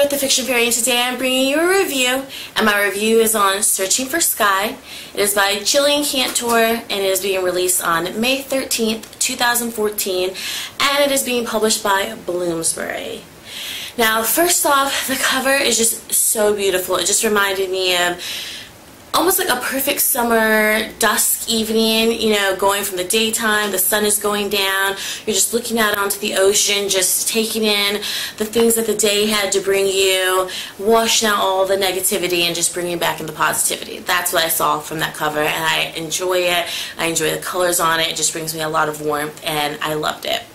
with the Fiction Fairy, and today I'm bringing you a review, and my review is on Searching for Sky. It is by Jillian Cantor, and it is being released on May 13th, 2014, and it is being published by Bloomsbury. Now, first off, the cover is just so beautiful. It just reminded me of almost like a perfect summer dusk evening, you know, going from the daytime, the sun is going down, you're just looking out onto the ocean, just taking in the things that the day had to bring you, washing out all the negativity and just bringing back in the positivity. That's what I saw from that cover, and I enjoy it. I enjoy the colors on it. It just brings me a lot of warmth, and I loved it.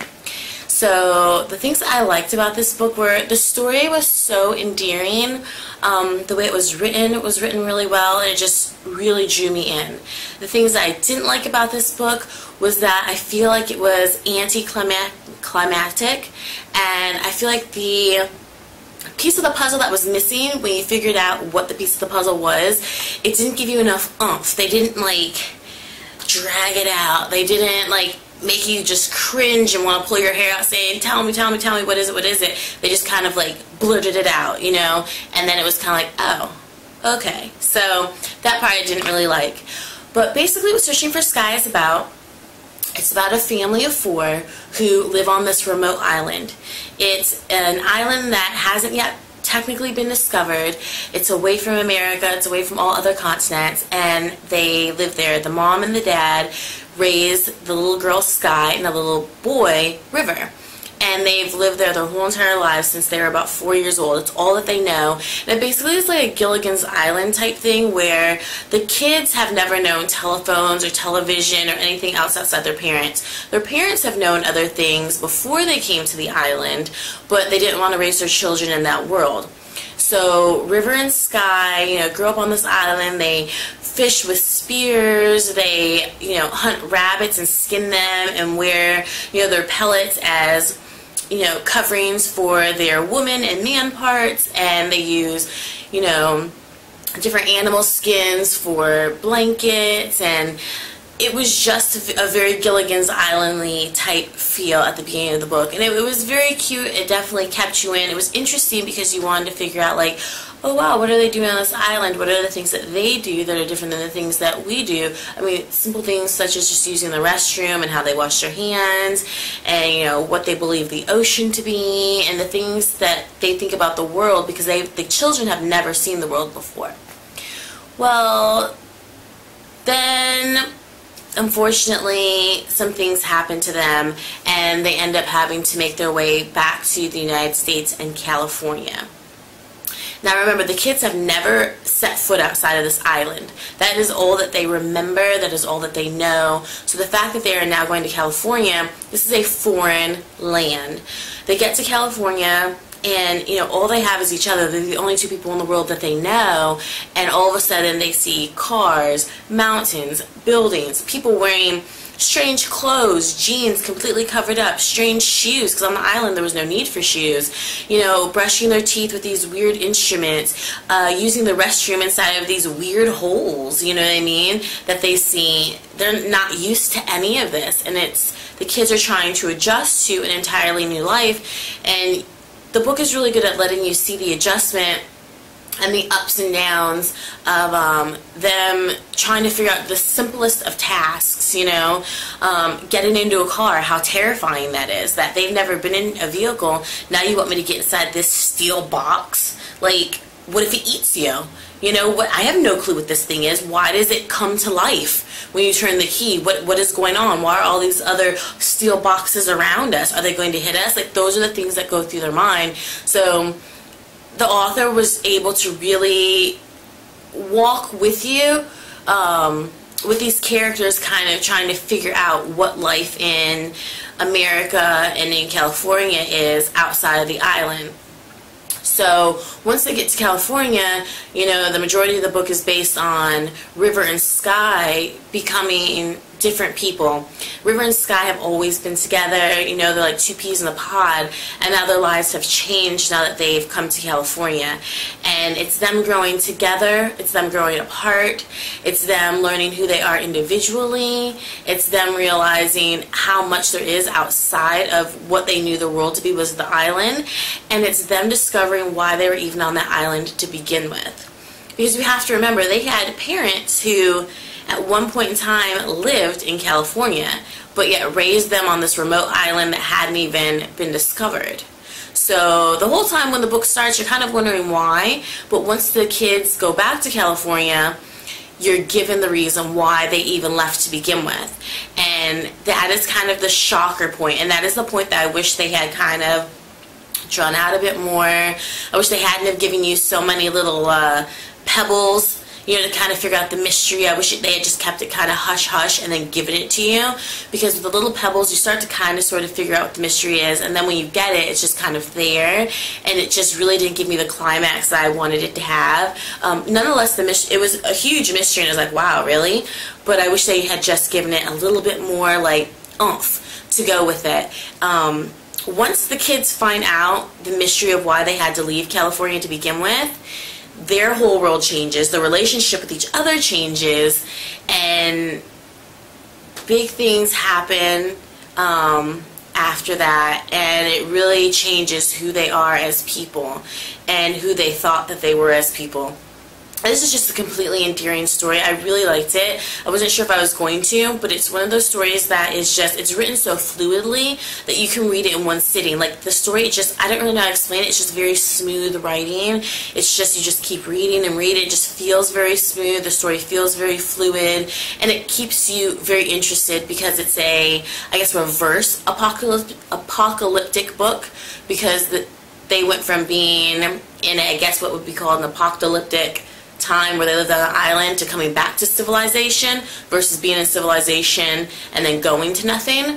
So the things that I liked about this book were the story was so endearing. The way it was written really well, and it just really drew me in. The things that I didn't like about this book was that I feel like it was anticlimactic, and I feel like the piece of the puzzle that was missing when you figured out what the piece of the puzzle was, it didn't give you enough oomph. They didn't like drag it out. They didn't like make you just cringe and want to pull your hair out saying, tell me, what is it? They just kind of like blurted it out, you know, and then it was kind of like, oh, okay. So that part I didn't really like. But basically what Searching for Sky is about, it's about a family of 4 who live on this remote island. It's an island that hasn't yet technically been discovered. It's away from America, it's away from all other continents, and they live there. The mom and the dad raise the little girl Sky and the little boy River, and they've lived there their whole entire lives since they were about 4 years old. It's all that they know, and it basically is like a Gilligan's Island type thing where the kids have never known telephones or television or anything else outside their parents. Their parents have known other things before they came to the island, but they didn't want to raise their children in that world. So River and Sky, you know, grew up on this island. They fish with spears. They, you know, hunt rabbits and skin them and wear, you know, their pellets as, you know, coverings for their woman and man parts. And they use, you know, different animal skins for blankets, and it was just a very Gilligan's Island-y type feel at the beginning of the book. And it was very cute. It definitely kept you in. It was interesting because you wanted to figure out, like, oh wow, what are they doing on this island? What are the things that they do that are different than the things that we do? I mean, simple things such as just using the restroom and how they wash their hands, and, you know, what they believe the ocean to be, and the things that they think about the world, because the children have never seen the world before. Well, then unfortunately some things happen to them, and they end up having to make their way back to the United States and California. Now remember, the kids have never set foot outside of this island. That is all that they remember, that is all that they know. So the fact that they are now going to California, this is a foreign land. They get to California, and, you know, all they have is each other. They're the only 2 people in the world that they know, and all of a sudden they see cars, mountains, buildings, people wearing strange clothes, jeans completely covered up, strange shoes, because on the island there was no need for shoes, you know, brushing their teeth with these weird instruments, using the restroom inside of these weird holes, you know what I mean, that they see. They're not used to any of this, and the kids are trying to adjust to an entirely new life, and the book is really good at letting you see the adjustment and the ups and downs of them trying to figure out the simplest of tasks, you know, getting into a car, how terrifying that is, that they've never been in a vehicle. Now you want me to get inside this steel box? Like, what if it eats you? You know, what? I have no clue what this thing is. Why does it come to life when you turn the key? What is going on? Why are all these other steel boxes around us? Are they going to hit us? Like, those are the things that go through their mind. So the author was able to really walk with you, with these characters kind of trying to figure out what life in America and in California is outside of the island. So once they get to California, you know, the majority of the book is based on River and Sky becoming different people. River and Sky have always been together, you know, they're like two peas in a pod, and now their lives have changed now that they've come to California. And it's them growing together, it's them growing apart, it's them learning who they are individually, it's them realizing how much there is outside of what they knew the world to be was the island, and it's them discovering why they were even on that island to begin with. Because we have to remember, they had parents who at one point in time lived in California, but yet raised them on this remote island that hadn't even been discovered. So the whole time when the book starts, you're kind of wondering why, but once the kids go back to California, you're given the reason why they even left to begin with. And that is kind of the shocker point, and that is the point that I wish they had kind of drawn out a bit more. I wish they hadn't have given you so many little pebbles, you know, to kind of figure out the mystery. I wish they had just kept it kind of hush-hush and then given it to you, because with the little pebbles you start to kind of sort of figure out what the mystery is, and then when you get it, it's just kind of there, and it just really didn't give me the climax that I wanted it to have. Nonetheless, it was a huge mystery, and I was like, wow, really? But I wish they had just given it a little bit more like oomph to go with it. Once the kids find out the mystery of why they had to leave California to begin with, their whole world changes, the relationship with each other changes, and big things happen after that, and it really changes who they are as people and who they thought that they were as people. This is just a completely endearing story. I really liked it. I wasn't sure if I was going to, but it's one of those stories that is just, it's written so fluidly that you can read it in one sitting. Like the story, it just, I don't really know how to explain it. It's just very smooth writing. It's just, you just keep reading and reading. It just feels very smooth. The story feels very fluid, and it keeps you very interested because it's a, I guess, reverse apocalyptic book, because they went from being in, I guess, what would be called an apocalyptic time where they lived on an island to coming back to civilization versus being in civilization and then going to nothing.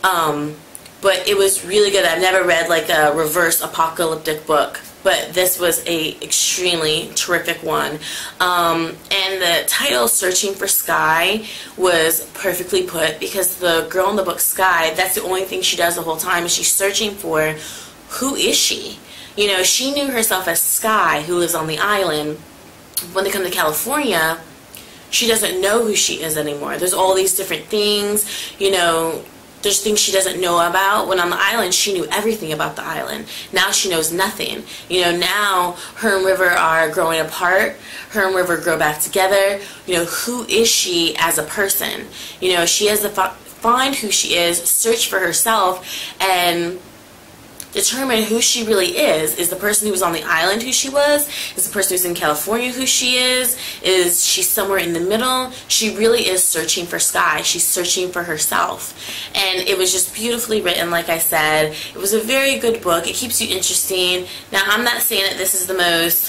But it was really good. I've never read like a reverse apocalyptic book, but this was a extremely terrific one. And the title, Searching for Sky, was perfectly put, because the girl in the book, Sky, that's the only thing she does the whole time, is she's searching for, who is she? You know, she knew herself as Sky, who lives on the island. When they come to California, she doesn't know who she is anymore. There's all these different things, you know, there's things she doesn't know about. When on the island, she knew everything about the island. Now she knows nothing. You know, now her and River are growing apart. Her and River grow back together. You know, who is she as a person? You know, she has to find who she is, search for herself, and determine who she really is. Is the person who was on the island who she was? Is the person who's in California who she is? Is she somewhere in the middle? She really is searching for Sky. She's searching for herself. And it was just beautifully written, like I said. It was a very good book. It keeps you interesting. Now, I'm not saying that this is the most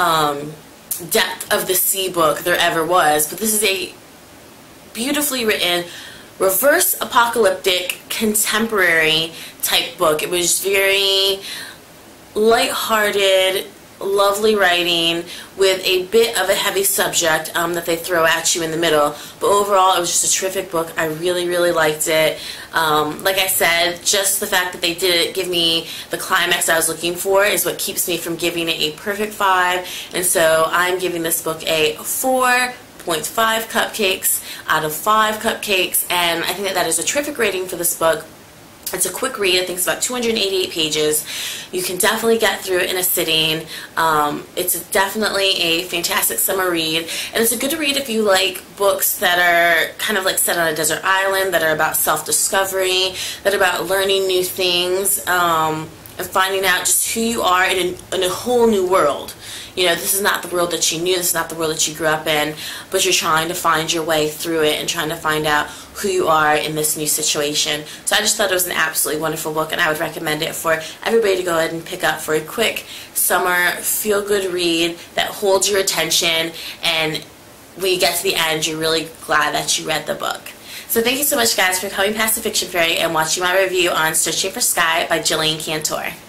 depth of the sea book there ever was, but this is a beautifully written, reverse apocalyptic, contemporary type book. It was very lighthearted, lovely writing with a bit of a heavy subject that they throw at you in the middle. But overall, it was just a terrific book. I really, really liked it. Like I said, just the fact that they didn't give me the climax I was looking for is what keeps me from giving it a perfect 5. And so I'm giving this book a 4.5 cupcakes out of 5 cupcakes, and I think that is a terrific rating for this book. It's a quick read. I think it's about 288 pages. You can definitely get through it in a sitting. It's definitely a fantastic summer read, and it's a good read if you like books that are kind of like set on a desert island, that are about self-discovery, that are about learning new things, and finding out just who you are in a whole new world. You know, this is not the world that you knew, this is not the world that you grew up in, but you're trying to find your way through it and trying to find out who you are in this new situation. So I just thought it was an absolutely wonderful book, and I would recommend it for everybody to go ahead and pick up for a quick summer feel-good read that holds your attention, and when you get to the end, you're really glad that you read the book. So thank you so much, guys, for coming past the Fiction Fairy and watching my review on Searching for Sky by Jillian Cantor.